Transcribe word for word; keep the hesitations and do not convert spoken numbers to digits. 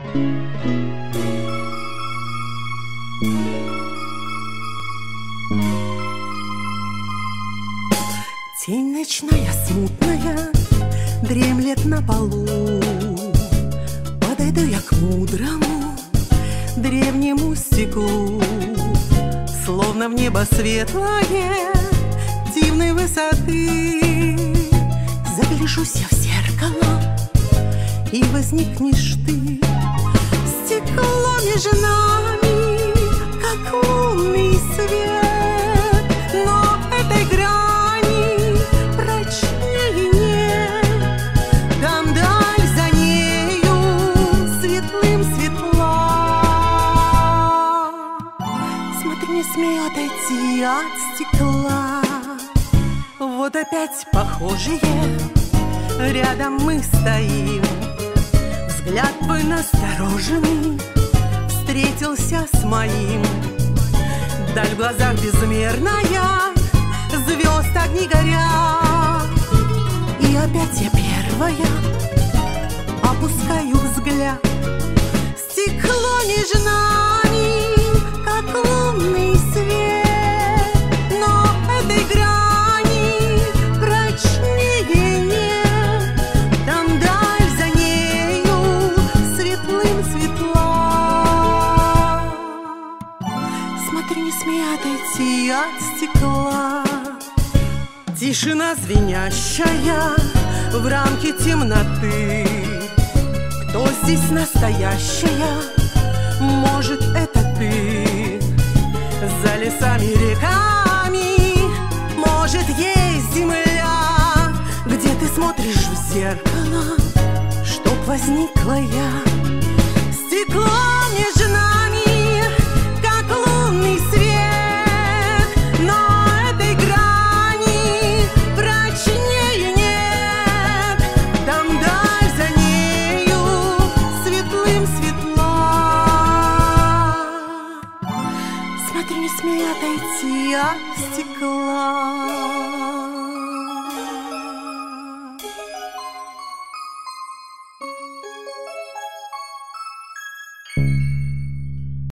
Тень ночная смутная дремлет на полу. Подойду я к мудрому древнему стеклу, словно в небо светлое дивной высоты. Загляжусь я в зеркало, и возникнешь ты. Стекло между нами, как лунный свет, но этой грани прочнее нет. Там даль за нею светлым светла. Смотри, не смею отойти от стекла. Вот опять похожие рядом мы стоим. Взгляд твой настороженный встретился с моим. Даль в глазах безмерная, звезд огни горят. И опять я первая опускаю взгляд. Стекло между нами, как лунный свет, но этой грани прочнее нет. Там даль за нею светлым светла. Смотри, не смей отойти от стекла. Тишина звенящая в рамке темноты. Кто здесь настоящая? Может, это ты? За лесами, реками, может, есть земля, где ты смотришь в зеркало, чтоб возникла я. Стекло между нами, как лунный свет, но этой грани прочнее нет. Там даль за нею светлым светла. Смотри, не смей отойти от стекла.